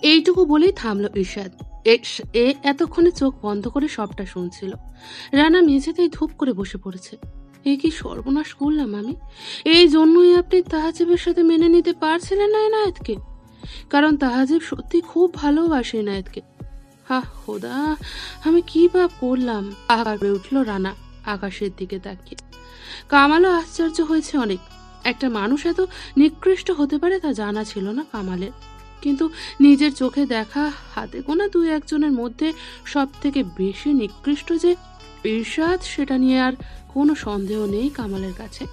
এইটুকু বলেই থামলো ঈশাদ। এ এতক্ষণে চোখ বন্ধ করে সবটা শুনছিল। রানা মেঝেতেই ধূপ করে বসে পড়েছে। এ কি সর্বনাশ করলাম আমি! এই জন্যই আপনি তাহাজিবের সাথে মেনে নিতে পারছিলেন না এনায়েতকে? কারণ তাহাজিব সত্যি খুব ভালোবাসে এনায়েতকে। হা খোদা, আমি কি পাপ করলাম! আকার করে উঠল রানা আকাশের দিকে তাকিয়ে। কামালও আশ্চর্য হয়েছে অনেক। একটা মানুষ এত নিকৃষ্ট হতে পারে তা জানা ছিল না কামালের। কিন্তু নিজের চোখে দেখা হাতে গোনা দুই একজনের মধ্যে সব থেকে বেশি নিকৃষ্ট যে ঈর্ষাদ, সেটা নিয়ে আর কোনো সন্দেহ নেই কামালের কাছে।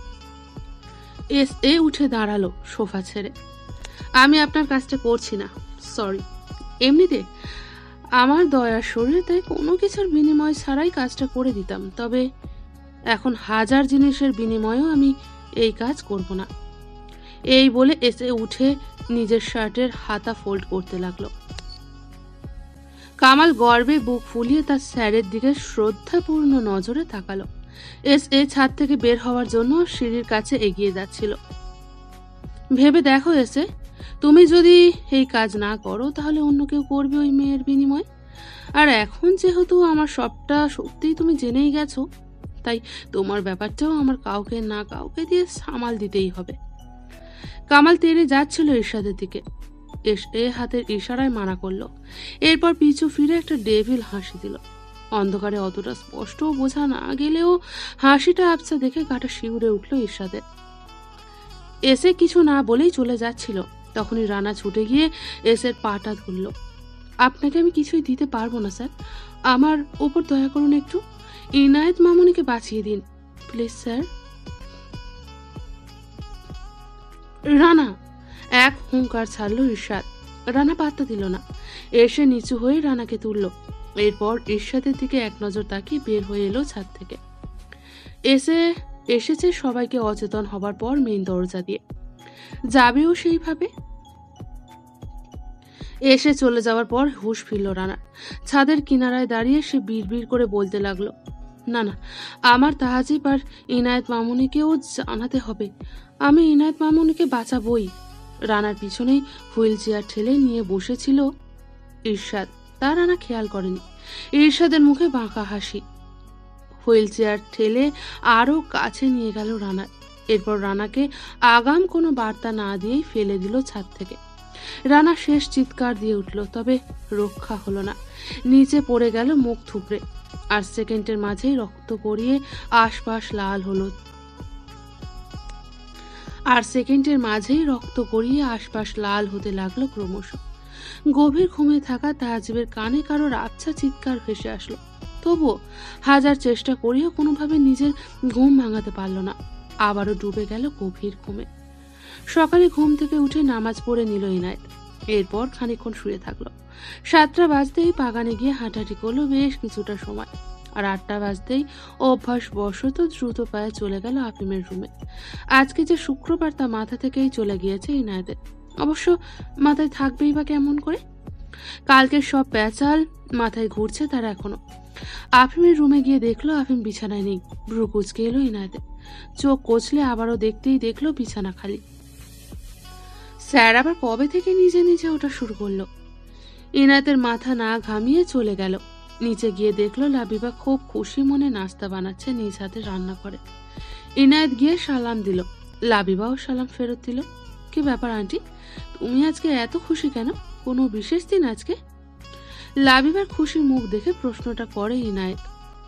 এ উঠে দাঁড়ালো সোফা ছেড়ে। আমি আপনার কাজটা করছি না, সরি। এমনিতে আমার দয়ার শরীর, তাই কোনো কিছুর বিনিময় ছাড়াই কাজটা করে দিতাম। তবে এখন হাজার জিনিসের বিনিময়েও আমি এই কাজ করব না। এই বলে এসে উঠে নিজের শার্টের হাতা ফোল্ড করতে লাগলো। কামাল গর্বে বুক ফুলিয়ে তার স্যারের দিকে শ্রদ্ধাপূর্ণ নজরে তাকালো। এ ছাদ থেকে বের হওয়ার জন্য সিঁড়ির কাছে এগিয়ে যাচ্ছিল। ভেবে দেখো এসে, তুমি যদি এই কাজ না করো তাহলে অন্য কেউ করবে ওই মেয়ের বিনিময়। আর এখন যেহেতু আমার সবটা সত্যিই তুমি জেনেই গেছো, তাই তোমার ব্যাপারটাও আমার কাউকে না কাউকে দিয়ে সামাল দিতেই হবে। কামাল তেড়ে যাচ্ছিল ঈর্ষাদের দিকে। এ হাতের ইশারায় মানা করলো। এরপর পিছু ফিরে একটা ডেভিল হাসি দিল। অন্ধকারে অতটা স্পষ্ট বোঝা না গেলেও হাসিটা আবছা দেখে গাটা শিউরে উঠল ঈর্ষাদের। এসে কিছু না বলেই চলে যাচ্ছিল, তখনই রানা ছুটে গিয়ে এসের পাটা ধরল। আপনাকে আমি কিছুই দিতে পারবো না স্যার, আমার উপর দয়া করুন একটু। ইনায়েত মামুনিকে বাঁচিয়ে দিন প্লিজ স্যার। রানা! এক হুঙ্কার ছাড়লো ঈর্ষাদ। রানা পাত্তা দিল না। এসে নিচু হয়ে রানাকে তুলল। এরপর ঈর্ষাদের দিকে এক নজর তাকিয়ে বের হয়ে এলো ছাদ থেকে। এসেছে সবাইকে অচেতন হবার পর মেইন দরজা দিয়ে। যাবেও সেইভাবে। এসে চলে যাওয়ার পর হুঁশ ফিরল রানা। ছাদের কিনারায় দাঁড়িয়ে সে বিড়বিড় করে বলতে লাগলো, না না, আমার তাহাজিব আর ইনায়েত মামুনিকেও জানাতে হবে। আমি ইনায়েত মামুনিকে বাঁচাবই। রানার পিছনেই হুইল চেয়ার ঠেলে নিয়ে বসেছিল ঈর্ষাদ। তা রানা খেয়াল করেনি। ঈর্ষাদের মুখে বাঁকা হাসি। হুইল চেয়ার ঠেলে আরো কাছে নিয়ে গেল রানার। এরপর রানাকে আগাম কোনো বার্তা না দিয়েই ফেলে দিল ছাদ থেকে। রানা শেষ চিৎকার দিয়ে উঠল, তবে রক্ষা হলো না। নিচে পড়ে গেল মুখ থুবড়ে। আর সেকেন্ডের মাঝেই রক্ত গড়িয়ে আশপাশ লাল হলো। আশপাশ লাল হতে লাগলো ক্রমশ। গভীর ঘুমে থাকা তাহাজিবের কানে কারোর আবছা চিৎকার ভেসে আসলো। তবুও হাজার চেষ্টা করেও কোনোভাবে নিজের ঘুম ভাঙাতে পারল না। আবারও ডুবে গেল গভীর ঘুমে। সকালে ঘুম থেকে উঠে নামাজ পড়ে নিল ইনায়েত। এরপর খানিকক্ষণ শুয়ে থাকলো। 7টা বাজতেই বাগানে গিয়ে হাঁটাহাঁটি করলো বেশ কিছুটা সময়। আর 8টা বাজতেই অভ্যাস বশত দ্রুত পায়ে চলে গেল আফিমের রুমে। আজকে যে শুক্রবার তা মাথা থেকেই চলে গিয়েছে ইনায়েতের। অবশ্য মাথায় থাকবেই বা কেমন করে? কালকের সব প্যাচাল মাথায় ঘুরছে তার এখনো। আফিমের রুমে গিয়ে দেখলো আফিম বিছানায় নেই। ভ্রু কুঁচকে এলো ইনায়েতের। চোখ কচলে আবারও দেখতেই দেখলো বিছানা খালি। স্যার আবার কবে থেকে নিজে নিজে ওটা শুরু করলো? ইনায়েতের মাথা না ঘামিয়ে চলে গেল। নিচে গিয়ে দেখলো লাবিবা খুব খুশি মনে নাস্তা বানাচ্ছে নিজ হাতে রান্না করে। ইনায়েত গিয়ে সালাম দিল। লাবিবাও সালাম ফেরত দিল। কি ব্যাপার আন্টি, তুমি আজকে এত খুশি কেন? কোনো বিশেষ দিন আজকে? লাবিবার খুশি মুখ দেখে প্রশ্নটা করে ইনায়েত।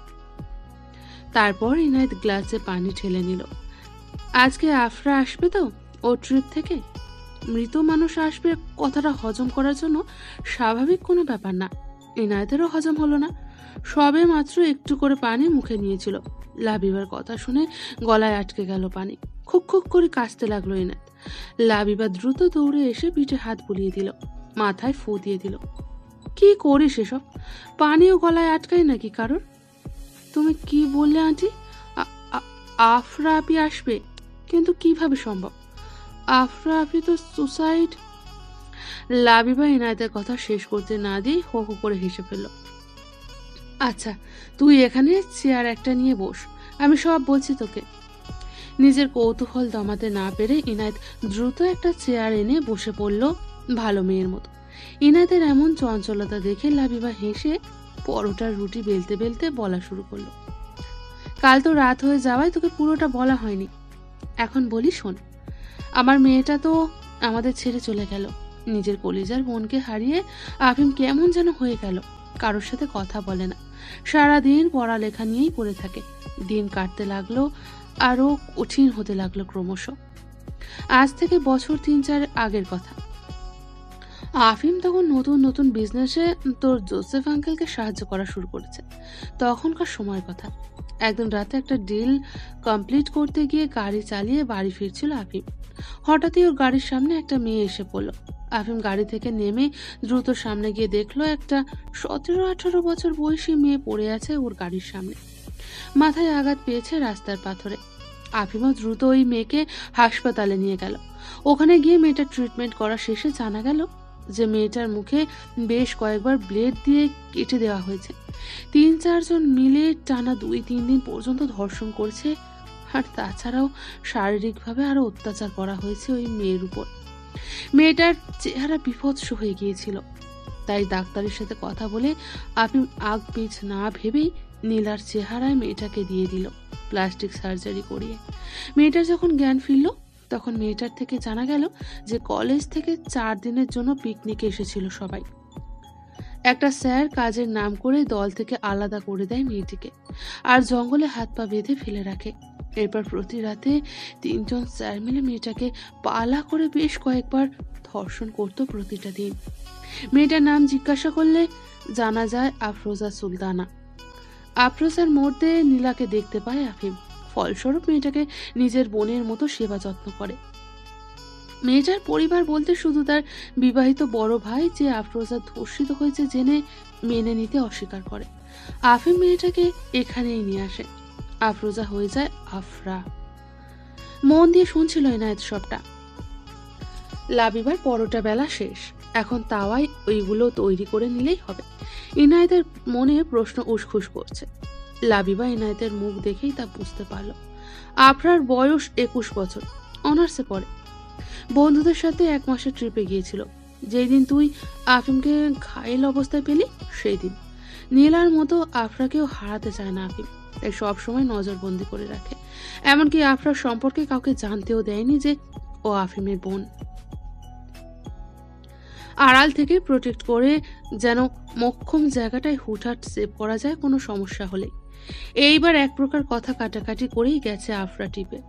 তারপর ইনায়েত গ্লাসে পানি ঢেলে নিল। আজকে আফরা আসবে তো ও ট্রিপ থেকে। মৃত মানুষ আসবে কথাটা হজম করার জন্য স্বাভাবিক কোনো ব্যাপার না। ইনায়েতেরও হজম হলো না। সবে মাত্র একটু করে পানি মুখে নিয়েছিল। লাবিবার কথা শুনে গলায় আটকে গেল পানি। খুক খুক করে কাশতে লাগলো ইনায়েত। লাবিবা দ্রুত দৌড়ে এসে পিঠে হাত বুলিয়ে দিল, মাথায় ফু দিয়ে দিল। কি করিস এসব? পানিও গলায় আটকায় নাকি কারোর? তুমি কি বললে আন্টি? আফরা আপি আসবে? কিন্তু কিভাবে সম্ভব? আফরা আপি তো সুসাইড। লাবিবা ইনায়েতের কথা শেষ করতে না দিয়ে হো হো করে হেসে ফেলল। আচ্ছা, তুই এখানে চেয়ার একটা নিয়ে বস, আমি সব বলছি তোকে। নিজের কৌতূহল দমাতে না পেরে ইনায়েত দ্রুত একটা চেয়ার এনে বসে পড়ল ভালো মেয়ের মতো। ইনায়েতের এমন চঞ্চলতা দেখে লাবিবা হেসে পরোটার রুটি বেলতে বেলতে বলা শুরু করলো, কাল তো রাত হয়ে যাওয়ায় তোকে পুরোটা বলা হয়নি। এখন বলি শোন, আমার মেয়েটা তো আমাদের ছেড়ে চলে গেল। নিজের কলিজার বোনকে হারিয়ে আফিম কেমন যেন হয়ে গেল। কারোর সাথে কথা বলে না, সারাদিন পড়ালেখা নিয়েই পড়ে থাকে। দিন কাটতে লাগলো, আরো কঠিন হতে লাগলো ক্রমশ। আজ থেকে বছর 3-4 আগের কথা। আফিম তখন নতুন নতুন বিজনেসে তোর জোসেফ আঙ্কেলকে সাহায্য করা শুরু করেছে। তখনকার সময়ের কথা। একদিন রাতে একটা ডিল কমপ্লিট করতে গিয়ে গাড়ি চালিয়ে বাড়ি ফিরছিল আফিম। হঠাৎই ওর গাড়ির সামনে একটা মেয়ে এসে পড়ল। আফিম গাড়ি থেকে নেমে দ্রুত সামনে গিয়ে দেখলো একটা 17-18 বছর বয়সী মেয়ে পড়ে আছে ওর গাড়ির সামনে, মাথায় আঘাত পেয়েছে রাস্তার পাথরে। আফিমও দ্রুত ওই মেয়েকে হাসপাতালে নিয়ে গেল। ওখানে গিয়ে মেয়েটার ট্রিটমেন্ট করা শেষে জানা গেল যে মেয়েটার মুখে বেশ কয়েকবার ব্লেড দিয়ে কেটে দেওয়া হয়েছে। 3-4 জন মিলে টানা 2-3 দিন পর্যন্ত ধর্ষণ করেছে, আর তাছাড়াও শারীরিকভাবে আরো অত্যাচার করা হয়েছে ওই মেয়ের উপর। মেয়েটার চেহারা বিভৎস হয়ে গিয়েছিল। তাই ডাক্তারের সাথে কথা বলে আফিম আগ পিছ না ভেবেই নীলার চেহারায় মেয়েটাকে দিয়ে দিল প্লাস্টিক সার্জারি করিয়ে। মেয়েটার যখন জ্ঞান ফিরল তখন মেয়েটার থেকে জানা গেল যে কলেজ থেকে 4 দিনের জন্য পিকনিকে এসেছিল সবাই। একটা স্যার কাজের নাম করে দল থেকে আলাদা করে দেয় মেয়েটিকে, আর জঙ্গলে হাত পা বেঁধে ফেলে রাখে। এরপর প্রতি রাতে 3 জন স্যার মিলে মেয়েটাকে পালা করে বেশ কয়েকবার ধর্ষণ করতো প্রতিটা দিন। মেয়েটার নাম জিজ্ঞাসা করলে জানা যায় আফরোজা সুলতানা। আফরোজার মধ্যে নীলাকে দেখতে পায় আফিম। ফলস্বরূপ মেয়েটাকে নিজের বোনের মতো সেবা যত্ন করে। মেয়েটার পরিবার বলতে শুধু তার বিবাহিত বড় ভাই, যে আফরোজা ধর্ষিত হয়েছে জেনে মেনে নিতে অস্বীকার করে। আফিম মেয়েটাকে এখানেই নিয়ে আসে। আফরোজা হয়ে যায় আফরা। মন দিয়ে শুনছিল এনায়েত সবটা। লাবিবার পরোটা বেলা শেষ, এখন তাওয়ায় ওইগুলো তৈরি করে নিলেই হবে। ইনায়েতের মনে প্রশ্ন উসখুস করছে। লাবিবা ইনায়েতের মুখ দেখেই তা বুঝতে পারল। আফরার বয়স 21 বছর, অনার্সে পড়ে। বন্ধুদের সাথে 1 মাসের ট্রিপে গিয়েছিল। যেই দিন তুই আফিমকে ঘায়েল অবস্থায় পেলি সেই দিন। নীলার মতো আফরাকেও হারাতে চায় না আফিম, তাই সবসময় নজরবন্দি করে রাখে। এমনকি আফরার সম্পর্কে কাউকে জানতেও দেয়নি যে ও আফিমের বোন। আড়াল থেকে প্রোটেক্ট করে, যেন মক্ষম জায়গাটায় হুটহাট সেভ করা যায় কোনো সমস্যা হলে। এইবার এক প্রকার কথা কাটাকাটি করেই গেছে আফরা টিপে।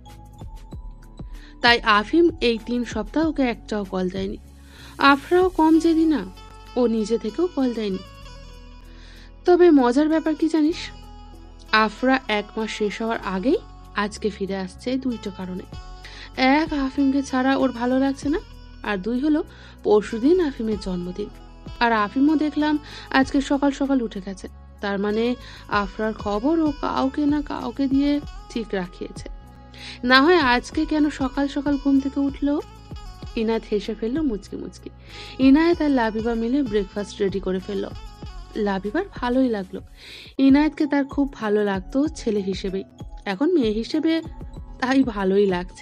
তাই আফিম এই 3 সপ্তাহ ওকে একটাও কল দেয়নি। আফরাও কম জেদি না, ও নিজে থেকেও কল দেয়নি। তবে মজার ব্যাপার কি জানিস, আফরা 1 মাস শেষ হওয়ার আগেই আজকে ফিরে আসছে 2টা কারণে। 1, আফিমকে ছাড়া ওর ভালো লাগছে না, আর 2 হলো পরশুদিন আফিমের জন্মদিন। আর আফিমও দেখলাম আজকে সকাল সকাল উঠে গেছে। তার মানে আফরার খবর ও কাউকে না কাউকে দিয়ে ঠিক রাখিয়েছে। না হয় আজকে কেন সকাল সকাল ঘুম থেকে উঠলো? ইনায়েত হেসে ফেললো মুচকি মুচকি। ইনায়েত আর লাবিবা মিলে ব্রেকফাস্ট রেডি করে ফেললো। লাবিবার ভালোই লাগলো। ইনায়েতকে তার খুব ভালো লাগতো ছেলে হিসেবেই, এখন মেয়ে হিসেবে তাই ভালোই লাগছে।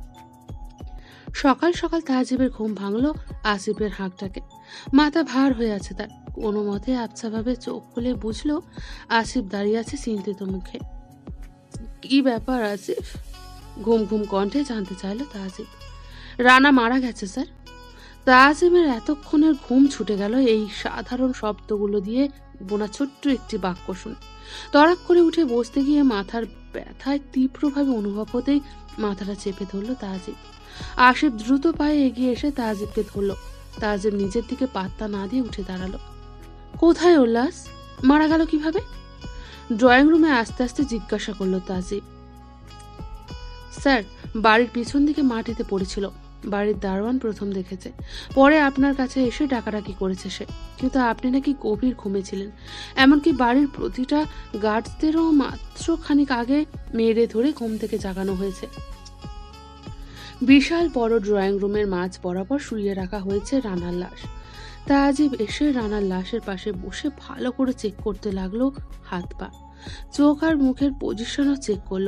সকাল সকাল তাহজিবের ঘুম ভাঙলো আসিফের হাঁকটাকে। মাথা ভার হয়ে আছে তার। কোনো মতে আবছাভাবে চোখ খুলে বুঝলো আসিফ দাঁড়িয়ে আছে চিন্তিত মুখে। কি ব্যাপার আসিফ? ঘুম ঘুম কণ্ঠে জানতে চাইলো তাহজিব। রানা মারা গেছে স্যার। তাহজিবের এতক্ষণের ঘুম ছুটে গেল এই সাধারণ শব্দগুলো দিয়ে বোনা ছোট্ট একটি বাক্য শুনে। তড়াক করে উঠে বসতে গিয়ে মাথার ব্যথায় তীব্রভাবে অনুভব হতেই মাথাটা চেপে ধরলো তাহজিব। আসিফ দ্রুত পায়ে এগিয়ে এসে তাহজিবকে ধরলো। তাহজিব নিজের দিকে পাত্তা না দিয়ে উঠে দাঁড়ালো। কোথায় উল্লাস? মারা গেল কিভাবে? ড্রয়িং রুমে আস্তে আস্তে জিজ্ঞাসা করলো তাহজিব। স্যার, বাড়ির পিছন দিকে মাটিতে পড়েছিল। বাড়ির দারোয়ান প্রথম দেখেছে, পরে আপনার কাছে এসে ডাকাডাকি করেছে সে। কিন্তু আপনি নাকি গভীর ঘুমেছিলেন। এমনকি বাড়ির প্রতিটা গার্ডসদেরও মাত্র খানিক আগে মেরে ধরে ঘুম থেকে জাগানো হয়েছে। বিশাল বড় ড্রয়িং রুমের মাঝ বরাবর শুইয়ে রাখা হয়েছে রানার লাশ। তাহজিব এসে রানার লাশের পাশে বসে ভালো করে চেক করতে লাগলো হাত পা, চোখ আর মুখের পজিশনও চেক করলো।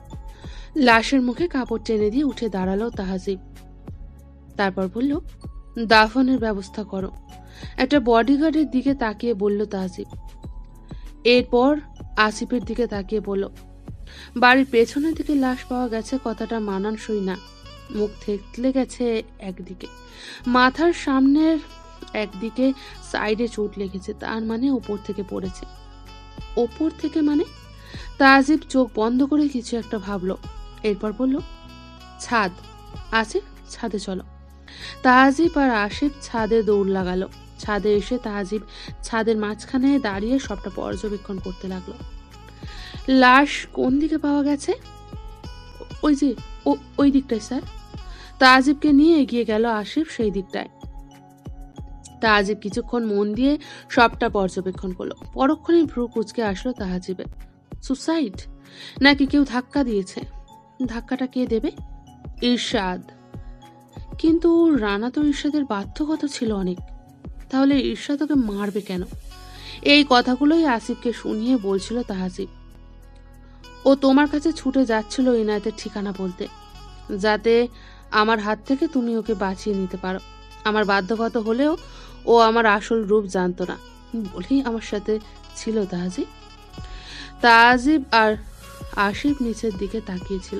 লাশের মুখে কাপড় টেনে দিয়ে উঠে দাঁড়ালো তাহজিব। তারপর বলল, দাফনের ব্যবস্থা করো। একটা বডিগার্ডের দিকে তাকিয়ে বলল তাজিব। এরপর আসিফের দিকে তাকিয়ে বলল, বাড়ির পেছনের দিকে লাশ পাওয়া গেছে কথাটা মানানসই না। মুখ থেতলে গেছে একদিকে, মাথার সামনের একদিকে সাইডে চোট লেগেছে, তার মানে ওপর থেকে পড়েছে। ওপর থেকে মানে? তাজিব চোখ বন্ধ করে কিছু একটা ভাবলো, এরপর বলল, ছাদ। আসিফ, ছাদে চলো। তাজিব আর আসিফ ছাদে দৌড় লাগালো। ছাদে এসে তাজিব ছাদের মাঝখানে দাঁড়িয়ে সবটা পর্যবেক্ষণ করতে লাগলো। লাশ কোন দিকে পাওয়া গেছে? ওই যে ওই দিকটায় স্যার। তাজিবকে নিয়ে এগিয়ে গেল আসিফ সেই দিকটায়। তাজিব কিছুক্ষণ মন দিয়ে সবটা পর্যবেক্ষণ করলো। পরক্ষণে ভ্রু কুচকে আসলো তাজিবের। সুসাইড নাকি কেউ ধাক্কা দিয়েছে? ধাক্কাটা কে দেবে? ইরশাদ। কিন্তু রানা তো ইরশাদের বাধ্যকতা ছিল অনেক, তাহলে ইরশাদ ওকে মারবে কেন? এই কথাগুলোই আসিফকে শুনিয়ে বলছিল তাজিব। ও তোমার কাছে ছুটে যাচ্ছিল ইনায়েতের ঠিকানা বলতে, যাতে আমার হাত থেকে তুমি ওকে বাঁচিয়ে নিতে পারো। আমার বাধ্যকতা হলেও ও আমার আসল রূপ জানতো না বলেই আমার সাথে ছিল তাজিব। তাজিব আর আসিফ নিচের দিকে তাকিয়েছিল।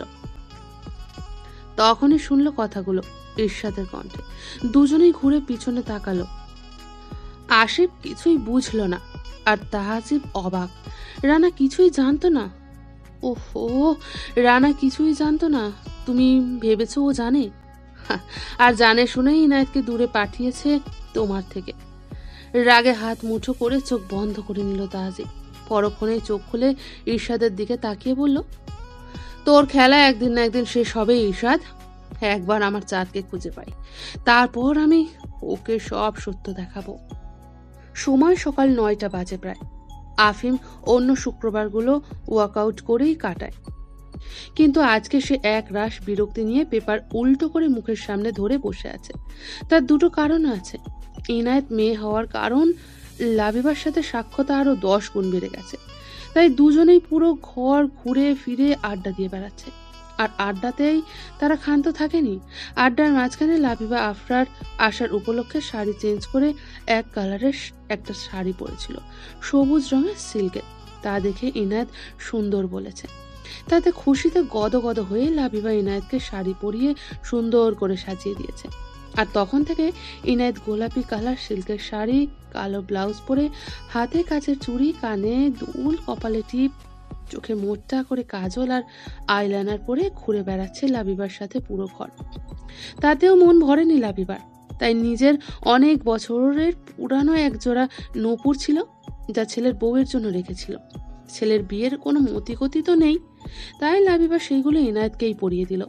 তখনই শুনলো কথাগুলো ইরশাদের কণ্ঠে। দুজনেই ঘুরে পিছনে তাকালো। আসিফ কিছুই বুঝলো না, আর তাজিব অবাক। রানা কিছুই জানতো না? ওহো, রানা কিছুই জানতো না? তুমি ভেবেছো ও জানে? আর জানে শুনেই ইনায়েতকে দূরে পাঠিয়েছে তোমার থেকে। রাগে হাত মুঠো করে চোখ বন্ধ করে নিল তাজিব। পরক্ষণে চোখ খুলে ইরশাদের দিকে তাকিয়ে বলল, তোর খেলা একদিন না একদিন শেষ হবে ইরশাদ। একবার আমার চাঁদকে খুঁজে পাই, তারপর আমি ওকে সব সত্য দেখাবো। সময় সকাল 9টা বাজে প্রায়। আফিম অন্য শুক্রবারগুলো ওয়ার্কআউট করেই কাটায়, কিন্তু আজকে সে এক রাশ বিরক্তি নিয়ে পেপার উল্টো করে মুখের সামনে ধরে বসে আছে। তার দুটো কারণ আছে। ইনায়েত মেয়ে হওয়ার কারণ, লাবিবার সাথে সাক্ষ্যতা আরো 10 গুণ বেড়ে গেছে। তাই দুজনেই পুরো ঘর ঘুরে ফিরে আড্ডা দিয়ে বেড়াচ্ছে। আর আড্ডাতেই তারা ক্ষান্ত থাকেনি। আড্ডার মাঝখানে লাবিবা আফরার আসার উপলক্ষে শাড়ি চেঞ্জ করে এক কালারের একটা শাড়ি পরেছিল, সবুজ রঙের সিল্কের। তা দেখে ইনায়েত সুন্দর বলেছে। তাতে খুশিতে গদগদ হয়ে লাবিবা ইনায়েতকে শাড়ি পরিয়ে সুন্দর করে সাজিয়ে দিয়েছে। আর তখন থেকে ইনায়েত গোলাপি কালার সিল্কের শাড়ি, কালো ব্লাউজ পরে, হাতে কাচের চুড়ি, কানে দুল, কপালে টিপ, চোখে মোটা করে কাজল আর আইলাইনার পরে ঘুরে বেড়াচ্ছে লাবিবার সাথে পুরো ঘর। তাতেও মন ভরেনি লাবিবার। তাই নিজের অনেক বছরের পুরানো এক জোড়া নূপুর ছিল, যা ছেলের বউয়ের জন্য রেখেছিল। ছেলের বিয়ের কোনো মতিগতি তো নেই, তাই লাবিবা সেইগুলো ইনায়েতকেই পরিয়ে দিল।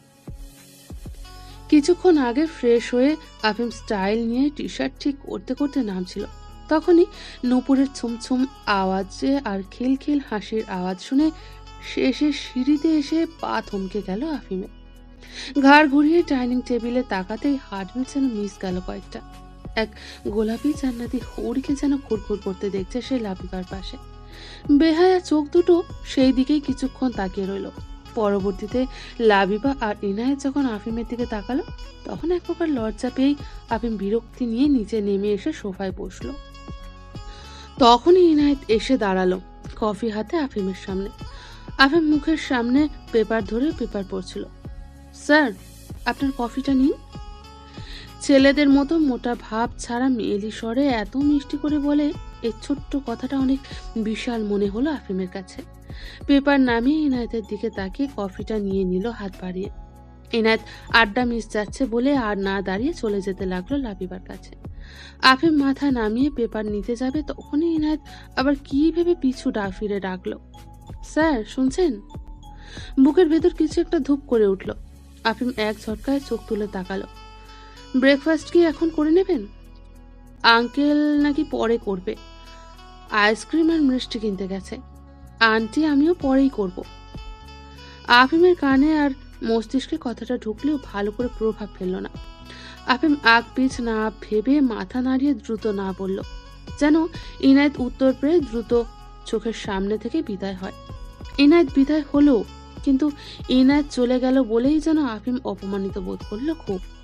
কিছুক্ষণ আগে ফ্রেশ হয়ে আফিম স্টাইল নিয়ে টি শার্ট ঠিক করতে করতে নামছিল। তখনই নূপুরের ছুমছুম আওয়াজে আর খিলখিল হাসির আওয়াজ শুনে শেষে সিঁড়িতে এসে পা থমকে গেল আফিমের। ঘাড় ঘুরিয়ে ডাইনিং টেবিলে তাকাতেই হার্টবিট যেন মিস গেল কয়েকটা। এক গোলাপি জান্নাতি হরিকে যেন খুরখুর করতে দেখছে সে লাবিবার পাশে। বেহায়া চোখ দুটো সেই দিকেই কিছুক্ষণ তাকিয়ে রইল। পরবর্তীতে লাবিবা আর ইনায়েত যখন আফিমের দিকে তাকালো, তখন এক প্রকার লজ্জা পেয়েই আফিম বিরক্তি নিয়ে নিচে নেমে এসে সোফায় বসলো। তখনই ইনায়েত এসে দাঁড়ালো কফি হাতে আফিমের সামনে। আফিম মুখের সামনে পেপার ধরে পেপার পড়ছিল। স্যার, আপনার কফিটা নিন। ছেলেদের মতো মোটা ভাব ছাড়া মেয়েলি স্বরে এত মিষ্টি করে বলে, এই ছোট্ট কথাটা অনেক বিশাল মনে হলো আফিমের কাছে। পেপার নামিয়ে ইনায়েতের দিকে তাকিয়ে কফিটা নিয়ে নিল হাত বাড়িয়ে। ইনায়েত আড্ডা মিস যাচ্ছে বলে আর না দাঁড়িয়ে চলে যেতে লাগলো লাবিবার কাছে। আফিম মাথা নামিয়ে পেপার নিতে যাবে, তখনই ইনায়েত আবার কি ভেবে পিছু ফিরে ডাকলো, স্যার শুনছেন? বুকের ভেতর কিছু একটা ধূপ করে উঠল। আফিম এক ঝটকায় চোখ তুলে তাকালো। ব্রেকফাস্ট কি এখন করে নেবেন? আঙ্কেল নাকি পরে করবে, আইসক্রিম আর মিষ্টি কিনতে গেছে। আন্টি আমিও পরেই করব। আফিমের কানে আর মস্তিষ্কে কথাটা ঢুকলেও ভালো করে প্রভাব ফেলল না। আফিম আগ পিছ না ভেবে মাথা নাড়িয়ে দ্রুত না বলল, যেন ইনায়েত উত্তর পেয়ে দ্রুত চোখের সামনে থেকে বিদায় হয়। ইনায়েত বিদায় হলো, কিন্তু ইনায়েত চলে গেল বলেই যেন আফিম অপমানিত বোধ করলো খুব।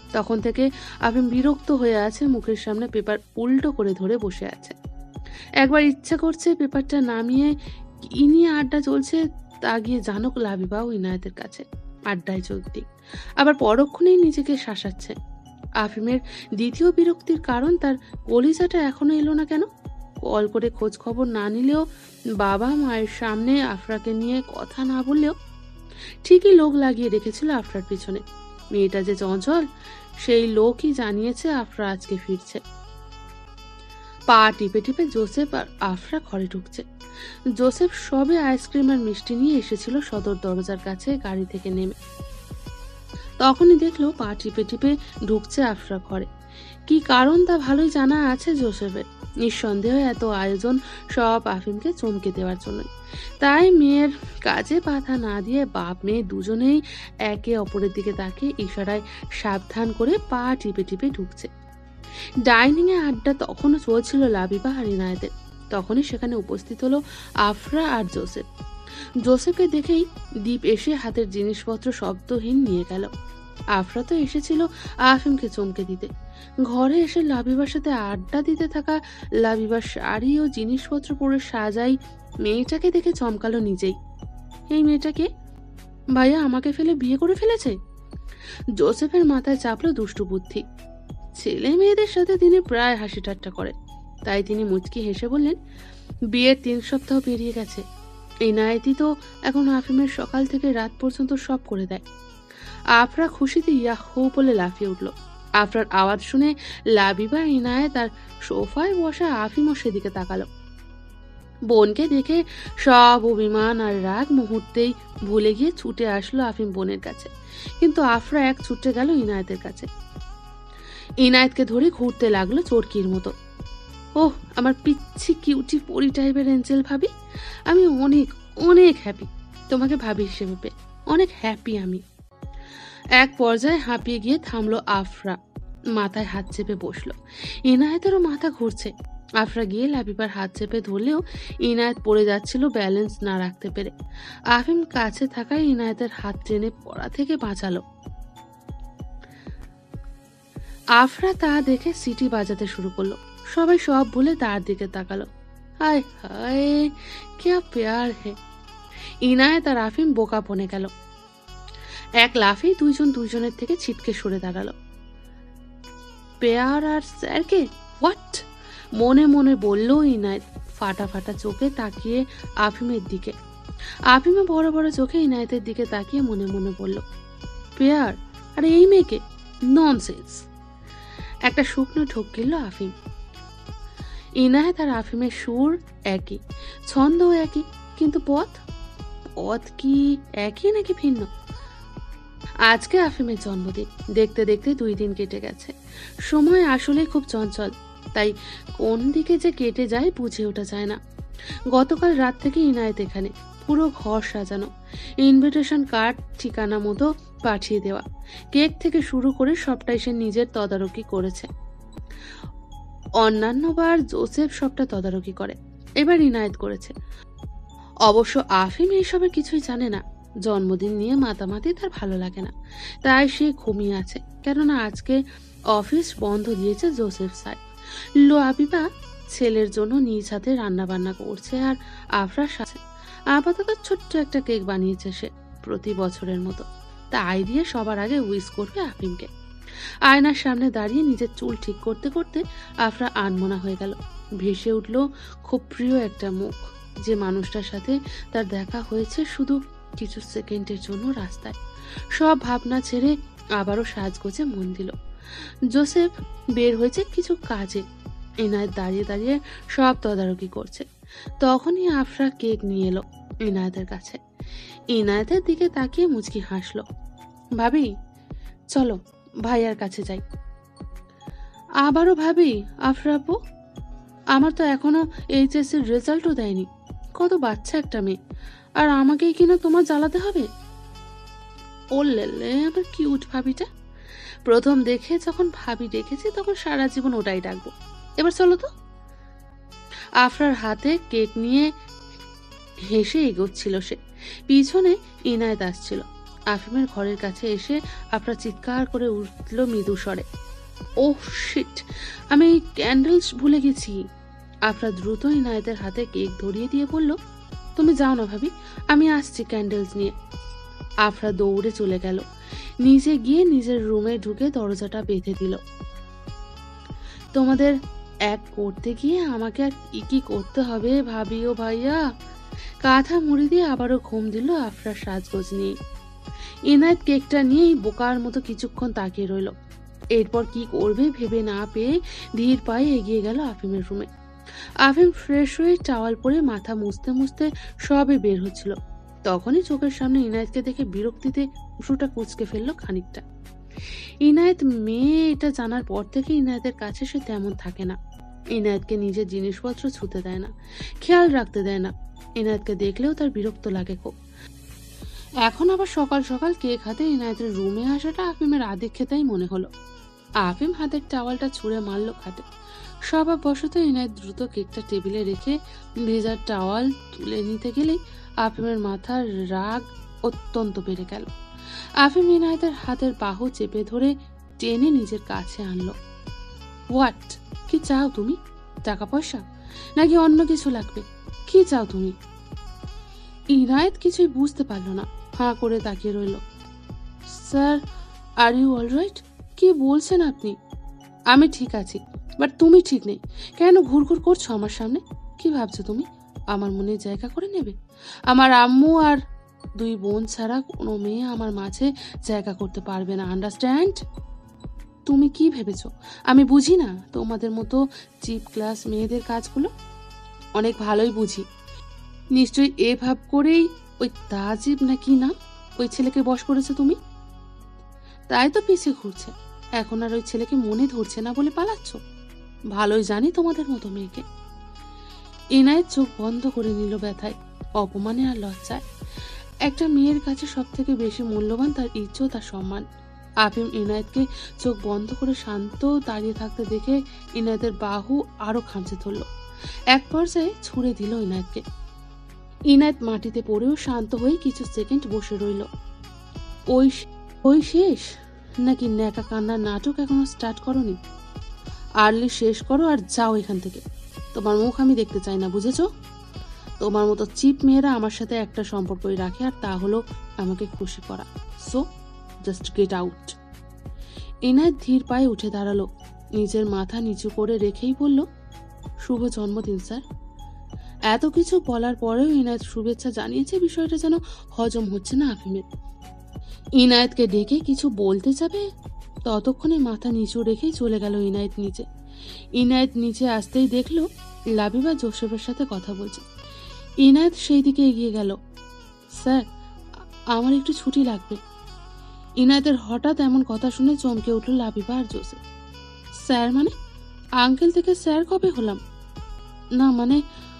তখন থেকে আফিম বিরক্ত হয়ে আছে, মুখের সামনে পেপার উল্টো করে ধরে বসে আছে। একবার ইচ্ছা করছে পেপারটা নামিয়ে কি নিয়ে আড্ডা চলছে তা গিয়ে জানুক লাবিবা ও ইনায়েতের কাছে, আড্ডায় যোগ দিক। আবার পরক্ষণেই নিজেকে শাসাচ্ছে। আফিমের দ্বিতীয় বিরক্তির কারণ তার কলিজাটা এখনো এলো না কেন। কল করে খোঁজ খবর না নিলেও, বাবা মায়ের সামনে আফরাকে নিয়ে কথা না বললেও ঠিকই লোক লাগিয়ে রেখেছিল আফরার পিছনে। মেয়েটা যে চঞ্চল সেই লোকই জানিয়েছে আফরা আজকে ফিরছে। পা টিপে টিপে জোসেফ আর আফরা ঘরে ঢুকছে। জোসেফ সবে আইসক্রিম আর মিষ্টি নিয়ে এসেছিল সদর দরজার কাছে গাড়ি থেকে নেমে। তখনই দেখলো পা টিপে টিপে ঢুকছে আফরা ঘরে। কি কারণ তা ভালোই জানা আছে জোসেফের। নিঃসন্দেহে এত আয়োজন সব আফিমকে চমকে দেওয়ার জন্যই। তাই মেয়ের কাজে বাধা না দিয়ে বাপ মেয়ে দুজনেই একে অপরের দিকে তাকিয়ে ইশারায় সাবধান করে পা টিপে টিপে ঢুকছে। ডাইনিং এ আড্ডা তখনও চলছিল লাবিবা আর ইনায়েতের। তখনই সেখানে উপস্থিত হলো আফরা আর জোসেফ। জোসেফকে দেখেই দীপ এসে হাতের জিনিসপত্র শব্দহীন নিয়ে গেল। আফরা তো এসেছিল আফিমকে চমকে দিতে। ঘরে এসে লাবিবার সাথে আড্ডা দিতে থাকা লাবিবার শাড়ি ও জিনিসপত্র পরে সাজাই মেয়েটাকে দেখে চমকালো নিজেই। এই মেয়েটাকে ভাইয়া আমাকে ফেলে বিয়ে করে ফেলেছে। জোসেফের মাথায় চাপলো দুষ্টু বুদ্ধি। ছেলে মেয়েদের সাথে তিনি প্রায় হাসি ঠাট্টা করেন, তাই তিনি মুচকি হেসে বললেন, বিয়ের 3 সপ্তাহ পেরিয়ে গেছে। ইনায়েতই তো এখন আফিমের সকাল থেকে রাত পর্যন্ত সব করে দেয়। আফরা খুশিতে ইয়াহু বলে লাফিয়ে উঠল। আফরার আওয়াজ শুনে লাবিবা, ইনায়েত আর সোফায় বসা আফিমও সেদিকে তাকালো। বোনকে দেখে সব অভিমান আর রাগ মুহূর্তেই ভুলে গিয়ে ছুটে আসলো আফিম বোনের কাছে। কিন্তু আফরা এক ছুটে গেল ইনায়েতের কাছে। ইনায়েতকে ধরে ঘুরতে লাগলো চোরকির মতো। ওহ, আমার পিচ্ছি কিউটি পরি টাইপের এঞ্জেল ভাবি, আমি অনেক অনেক হ্যাপি তোমাকে ভাবি হিসেবে পেয়ে। অনেক হ্যাপি আমি। এক পর্যায়ে হাঁপিয়ে গিয়ে থামলো আফরা, মাথায় হাত চেপে বসলো। ইনায়েতেরও মাথা ঘুরছে। আফরা গিয়ে লাবিবার হাত চেপে ধরলেও ইনায়েত পড়ে যাচ্ছিল ব্যালেন্স না রাখতে পেরে। আফিম কাছে থাকায় ইনায়েতের হাত টেনে পড়া থেকে বাঁচালো। আফরা তা দেখে সিটি বাজাতে শুরু করলো। সবাই সব ভুলে তার দিকে তাকালো। হায় হায়, কে প্যার হে। ইনায়েত আর আফিম বোকা বনে গেল। এক লাফেই দুইজন দুইজনের থেকে ছিটকে সরে দাঁড়ালো। পেয়ার আর স্যারকে হোয়াট মনে মনে বলল ইনায়েত, ফাটা ফাটা চোখে তাকিয়ে আফিমের দিকে। আফিমে বড় বড় চোখে ইনায়েতের দিকে তাকিয়ে মনে মনে বলল, পেয়ার? আরে এই মেয়েকে? ননসেন্স। একটা শুকনো ঢোক গেল আফিম। ইনায়েত আর আফিমের সুর একই, ছন্দও একই, কিন্তু পথ কি একই নাকি ভিন্ন? আজকে আফিমের জন্মদিন। দেখতে দেখতে 2 দিন কেটে গেছে। সময় আসলে খুব চঞ্চল, তাই কোন দিকে যে কেটে যায় বুঝে ওঠা যায় না। গতকাল রাত থেকে ইনায়েত এখানে, পুরো ঘর সাজানো, ইনভিটেশন কার্ড ঠিকানা মতো পাঠিয়ে দেওয়া, কেক থেকে শুরু করে সবটাই সে নিজের তদারকি করেছে। অন্যান্যবার জোসেফ সবটা তদারকি করে, এবার ইনায়েত করেছে। অবশ্য আফিম এইসবের কিছুই জানে না। জন্মদিন নিয়ে মাতামাতি তার ভালো লাগে না, তাই সে ঘুমিয়ে আছে। কেননা আজকে অফিস বন্ধ দিয়েছে জোসেফ স্যার। লাবিবা ছেলের জন্য নিজ হাতে রান্না বান্না করছে আর আফরার সাথে আপাতত ছোট্ট একটা কেক বানিয়েছে সে, প্রতি বছরের মতো। তাই দিয়ে সবার আগে উইশ করবে আফিমকে। আয়নার সামনে দাঁড়িয়ে নিজের চুল ঠিক করতে করতে আফরা আনমনা হয়ে গেল। ভেসে উঠল খুব প্রিয় একটা মুখ, যে মানুষটার সাথে তার দেখা হয়েছে শুধু কিছু সেকেন্ডের জন্য রাস্তায়। সব ভাবনা ছেড়ে আবারও সাজগোজে মন দিল। জোসেফ বের হয়েছে কিছু কাজে। ইনায়েত দাঁড়িয়ে দাঁড়িয়ে সব তদারকি করছে। তখনই আফরা কেক নিয়ে এলো ইনায়েতের কাছে। ইনায়েতের দিকে তাকিয়ে মুচকি হাসলো। ভাবি, চলো ভাইয়ার কাছে যাই। আবারও ভাবি? আফরা আপু, আমার তো এখনো এইচএস এর রেজাল্টও দেয়নি। কত বাচ্চা একটা মেয়ে, আর আমাকেই কিনা তোমার জ্বালাতে হবে? ও লেলে, আমার কিউট ভাবিটা। প্রথম দেখে যখন ভাবি ডেকেছি তখন সারা জীবন ওটাই ডাকবো। এবার চলো তো। আফরার হাতে কেক নিয়ে হেসে এগোচ্ছিল সে। পিছনে ইনায়েত আসছিল। আফিমের ঘরের কাছে এসে আফরা চিৎকার করে উঠল মৃদু স্বরে, ওহ শিট, আমি ক্যান্ডেলস ভুলে গেছি। আফরা দ্রুত ইনায়েতের হাতে কেক ধরিয়ে দিয়ে বলল, তুমি যাও না ভাবি, আমি আসছি ক্যান্ডেলস নিয়ে। আফরা দৌড়ে চলে গেল, নিচে গিয়ে নিজের রুমে ঢুকে দরজাটা বেঁধে দিল। তোমাদের এক করতে গিয়ে আমাকে আর কি করতে হবে ভাবি ও ভাইয়া। কাঁথা মুড়ি দিয়ে আবারও ঘুম দিল আফরার সাজগোজ নিয়ে। ইনায়েত কেকটা নিয়েই বোকার মতো কিছুক্ষণ তাকিয়ে রইল। এরপর কি করবে ভেবে না পেয়ে ধীর পায়ে এগিয়ে গেল আফিমের রুমে। আফিম ফ্রেশ হয়ে টাওয়াল পরে মাথা মুছতে মুছতে সবে বের হচ্ছিল, তখনই চোখের সামনে ইনায়েতকে দেখে বিরক্তিতে উশুটা কুঁচকে ফেললো খানিকটা। ইনায়েত মেয়ে এটা জানার পর থেকে ইনায়েতের কাছে সে তেমন থাকে না। ইনায়েতকে নিজের জিনিসপত্র ছুতে দেয় না, খেয়াল রাখতে দেয় না। ইনায়েতকে দেখলেও তার বিরক্ত লাগে খুব। এখন আবার সকাল সকাল কেক হাতে ইনায়েতের রুমে আসাটা আফিমের আদিক্ষেতাই মনে হলো। আফিম হাতের টাওয়ালটা ছুঁড়ে মারল খাটে। স্বভাববশত ইনায়েত দ্রুত কেকটা টেবিলে রেখে ভেজার টাওয়াল তুলে নিতে গেলেই আফিমের মাথার রাগ অত্যন্ত বেড়ে গেল। আফিম ইনায়েতের হাতের বাহু চেপে ধরে টেনে নিজের কাছে আনলো। হোয়াট, কি চাও তুমি? টাকা পয়সা নাকি অন্য কিছু লাগবে? কি চাও তুমি? ইনায়েত কিছুই বুঝতে পারলো না, হাঁ করে তাকিয়ে রইল। Sir, are you alright? কি বলছেন আপনি? আমি ঠিক আছি, বাট তুমি ঠিক নেই। কেন ঘুরঘুর করছো আমার সামনে? কি ভাবছো তুমি আমার মনে জায়গা করে নেবে? আমার আম্মু আর দুই বোন ছাড়া কোনো মেয়ে আমার মাঝে জায়গা করতে পারবে না, আন্ডারস্ট্যান্ড? তুমি কি ভেবেছো আমি বুঝি না তোমাদের মতো চিপ ক্লাস মেয়েদের কাজগুলো? অনেক ভালোই বুঝি। নিশ্চয়ই এ ভাব করেই ওই তাজিব নাকি নাম ওই ছেলেকে বশ করেছো তুমি। তাই তো পিছে ঘুরছে। এখন আর ওই ছেলেকে মনে ধরছে না বলে পালাচ্ছ। ভালোই জানি তোমাদের মতো মেয়েকে। ইনায়েত চোখ বন্ধ করে নিল ব্যথায়, অপমানে আর লজ্জায়। একটা মেয়ের কাছে সব থেকে বেশি মূল্যবান তার ইজ্জত আর সম্মান। আফিম ইনায়েতকে চোখ বন্ধ করে শান্ত দাঁড়িয়ে থাকতে দেখে ইনায়েতের বাহু আরো খামচে ধরল। এক পর্যায়ে ছুঁড়ে দিল ইনায়েতকে। ইনায়েত মাটিতে পড়েও শান্ত হয়ে কিছু সেকেন্ড বসে রইল। ওই শেষ নাকি ন্যাকা কান্নার নাটক এখনো স্টার্ট করনি? আর্লি শেষ করো আর যাও এখান থেকে। তোমার মুখ আমি দেখতে চাই না, বুঝেছো? তোমার মতো চিপ মেয়েরা আমার সাথে একটা সম্পর্কই রাখে, আর তা হলো আমাকে খুশি করা। So just get out. Inayat ধীর পায়ে উঠে দাঁড়ালো, নিজের মাথা নিচু করে রেখেই বলল, শুভ জন্মদিন স্যার। এত কিছু বলার পরেও ইনায়েত শুভেচ্ছা জানিয়েছে, বিষয়টা যেন হজম হচ্ছে না আফিমের। ইনায়েতকে ডেকে কিছু বলতে যাবে, ততক্ষণে মাথা নিচু রেখেই চলে গেল ইনায়েত নিচে। ইনায়েত নিচে আসতেই দেখলো লাবিবা জোসেফের সাথে কথা বলছে। ইনায়েত সেই দিকে এগিয়ে গেল। স্যার, আমার একটু ছুটি লাগবে। ইনায়েতের হঠাৎ এমন কথা শুনে চমকে উঠল লাবিবা আর জোসেফ। স্যার মানে? আঙ্কেল থেকে স্যার কবে হলাম? না মানে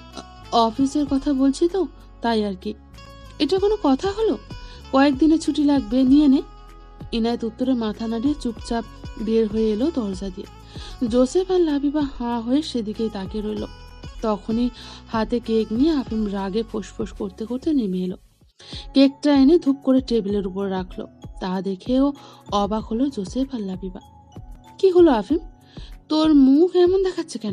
অফিসের কথা বলছি তো, তাই আর কি। এটা কোনো কথা হলো? কয়েকদিনের ছুটি লাগবে, নিয়ে নে। ইনায়েত উত্তরে মাথা নাড়িয়ে চুপচাপ বের হয়ে এলো দরজা দিয়ে। জোসেফ আর লাবিবা হাঁ হয়ে সেদিকেই তাকিয়ে রইল। তখনই হাতে কেক নিয়ে আফিম রাগে ফোঁস করতে করতে নেমে এলো। কেকটা এনে ধূপ করে টেবিলের উপর রাখলো। তা দেখেও অবাক হলো জোসেফ আর লাবিবা। কি হলো আফিম, তোর মুখ এমন দেখাচ্ছে কেন?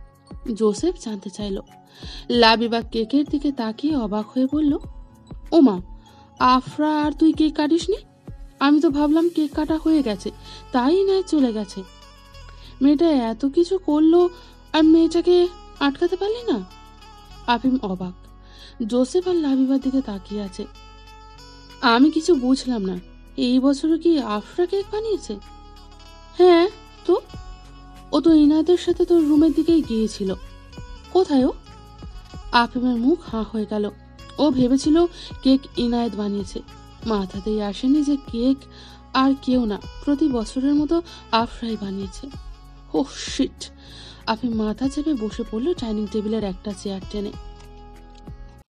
জোসেফ জানতে চাইল। লাবিবা কেকের দিকে তাকিয়ে অবাক হয়ে বলল, ওমা, আফরা আর তুই কেক কাটিসনি? আমি তো ভাবলাম কেক কাটা হয়ে গেছে, তাই নয় চলে গেছে। মেয়েটা এত কিছু করলো আর মেয়েটাকে আটকাতে পারলি না? আফিম অবাক। জোসেফ আর লাবিবার দিকে তাকিয়ে আছে। আমি কিছু বুঝলাম না, এই বছরও কি আফরা কেক বানিয়েছে? হ্যাঁ তো, ও তো ইনায়েতের সাথে তোর রুমের দিকেই গিয়েছিল। কোথায় ও? আফিমের মুখ হাঁ হয়ে গেল। ও ভেবেছিল কেক ইনায়েত বানিয়েছে, মাথাতেই আসেনি যে কেক আর কেউ না, প্রতি বছরের মতো আফরাই বানিয়েছে। Oh shit! আফিম মাথা চেপে বসে পড়ল ডাইনিং টেবিলের একটা চেয়ার টেনে।